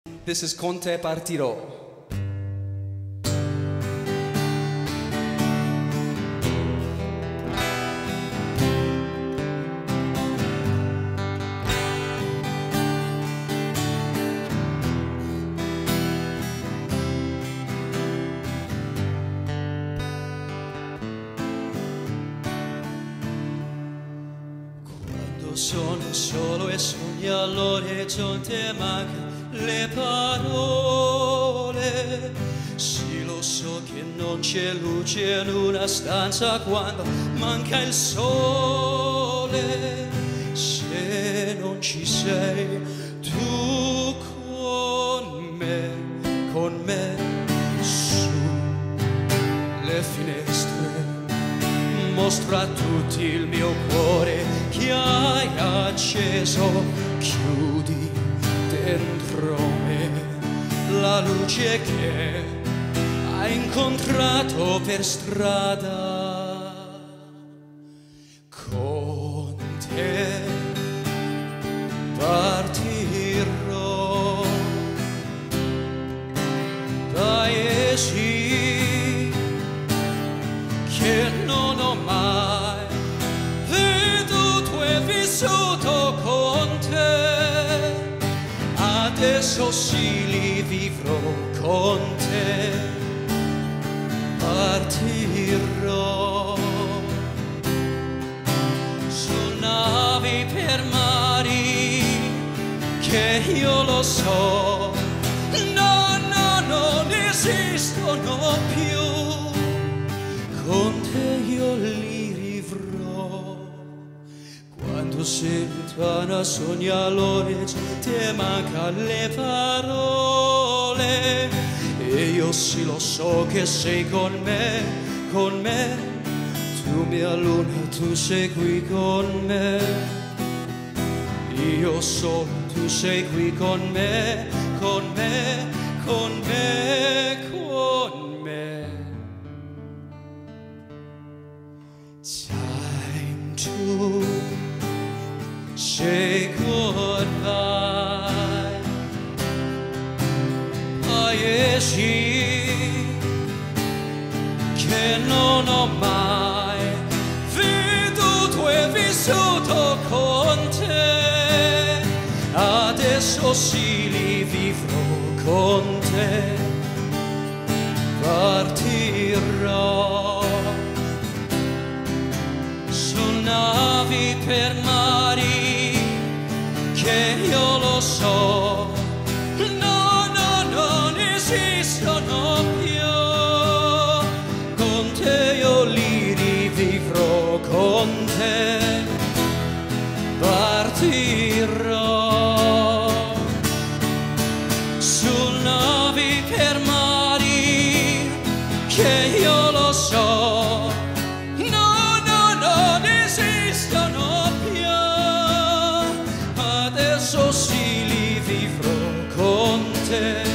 This is Te Partiro. Sono solo e sogno all'orizzonte, mancano le parole. Sì, lo so che non c'è luce in una stanza quando manca il sole. Se non ci sei tu con me, su le finestre mostra a tutti il mio cuore che hai acceso, chiudi dentro me la luce che hai incontrato per strada. Con te partirò, paesi che non ho mai veduto e vissuto con te, adesso sì li vivrò con te. Partirò su navi per mari che io lo so, non esistono più. Con te io li vivrò. Quando sei lontana sogna all'orizzonte, manca le parole. E io sì lo so che sei con me. Tu mia luna, tu sei qui con me. Io so, tu sei qui con me. Time to say goodbye. Paesi che non ho mai veduto e vissuto con te, adesso sì li vivrò con te. Partirò navi per mari che io lo so, non esistono più. Con te io li rivivrò, con te partirò su navi per mari che io lo so, esistono più, adesso sì li vivrò con te.